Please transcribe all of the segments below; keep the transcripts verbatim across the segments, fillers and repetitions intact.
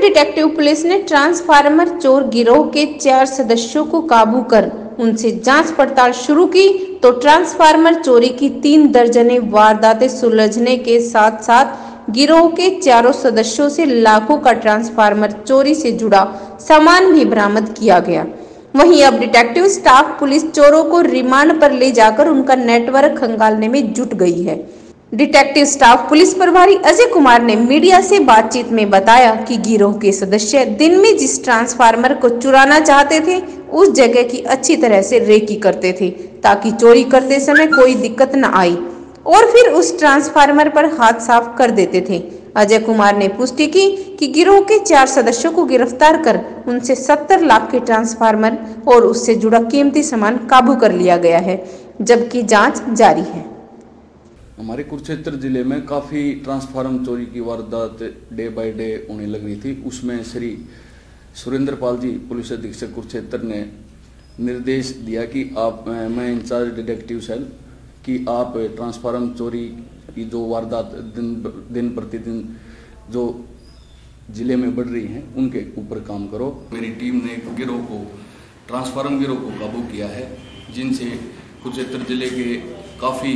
Detective police ने transformer चोर गिरोह के चार सदस्यों को काबू कर उनसे जांच पड़ताल शुरू की तो ट्रांसफार्मर चोरी की तीन दर्जने वारदातें सुलझने के साथ साथ गिरोह के चारों सदस्यों से लाखों का ट्रांसफार्मर चोरी से जुड़ा सामान भी बरामद किया गया। वहीं अब डिटेक्टिव स्टाफ पुलिस चोरों को रिमांड पर ले जाकर उनका नेटवर्क खंगालने में जुट गई है। डिटेक्टिव स्टाफ पुलिस प्रभारी अजय कुमार ने मीडिया से बातचीत में बताया कि गिरोह के सदस्य दिन में जिस ट्रांसफार्मर को चुराना चाहते थे उस जगह की अच्छी तरह से रेकी करते थे ताकि चोरी करते समय कोई दिक्कत न आई और फिर उस ट्रांसफार्मर पर हाथ साफ कर देते थे। अजय कुमार ने पुष्टि की कि गिरोह के चार सदस्यों को गिरफ्तार कर उनसे सत्तर लाख के ट्रांसफार्मर और उससे जुड़ा कीमती सामान काबू कर लिया गया है, जबकि जांच जारी है। हमारे कुरुक्षेत्र जिले में काफ़ी ट्रांसफार्मर चोरी की वारदात डे बाय डे होने लग रही थी। उसमें श्री सुरेंद्र पाल जी पुलिस अधीक्षक कुरुक्षेत्र ने निर्देश दिया कि आप मैं इंचार्ज डिटेक्टिव सेल कि आप ट्रांसफार्मर चोरी की जो वारदात दिन दिन प्रतिदिन जो जिले में बढ़ रही हैं उनके ऊपर काम करो। मेरी टीम ने एक गिरोह को ट्रांसफार्मर गिरोह को काबू किया है, जिनसे कुरुक्षेत्र जिले के काफ़ी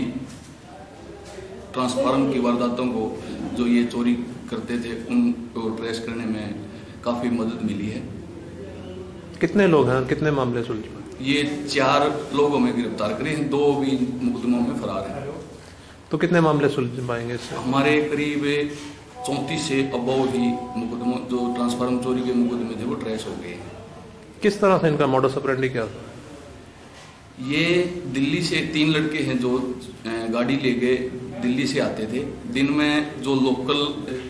ट्रांसफार्मर की वारदातों को जो ये चोरी करते थे उनको ट्रेस करने में काफ़ी मदद मिली है। कितने लोग हैं, कितने मामले सुलझे? ये चार लोगों में गिरफ्तार करे हैं, दो भी मुकदमों में फरार हैं। तो कितने मामले सुलझ पाएंगे इससे? हमारे करीब चौंतीस से अबव ही मुकदमों जो ट्रांसफार्मर चोरी के मुकदमे थे वो ट्रेस हो गए हैं। किस तरह से इनका मॉडस ऑपरेंडी क्या था? ये दिल्ली से तीन लड़के हैं जो गाड़ी लेके दिल्ली से आते थे। दिन में जो लोकल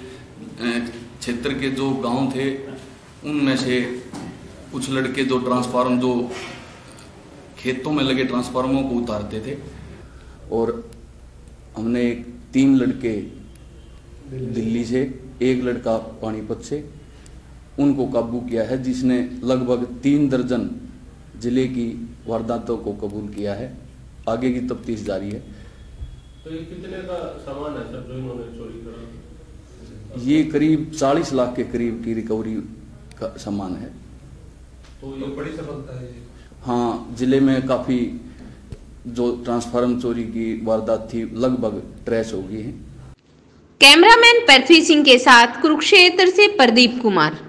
क्षेत्र के जो गांव थे उनमें से कुछ लड़के जो ट्रांसफार्मर जो खेतों में लगे ट्रांसफार्मरों को उतारते थे और हमने तीन लड़के दिल्ली से, एक लड़का पानीपत से, उनको काबू किया है, जिसने लगभग तीन दर्जन जिले की वारदातों को कबूल किया है। आगे की तफ्तीश जारी है। तो ये कितने का सामान है सर जो इन्होंने चोरी करा? ये करीब चालीस लाख के करीब की रिकवरी का सामान है। तो ये बड़ी सफलता है। हाँ, जिले में काफ़ी जो ट्रांसफार्मर चोरी की वारदात थी लगभग ट्रेस हो गई है। कैमरामैन पृथ्वी सिंह के साथ कुरुक्षेत्र से प्रदीप कुमार।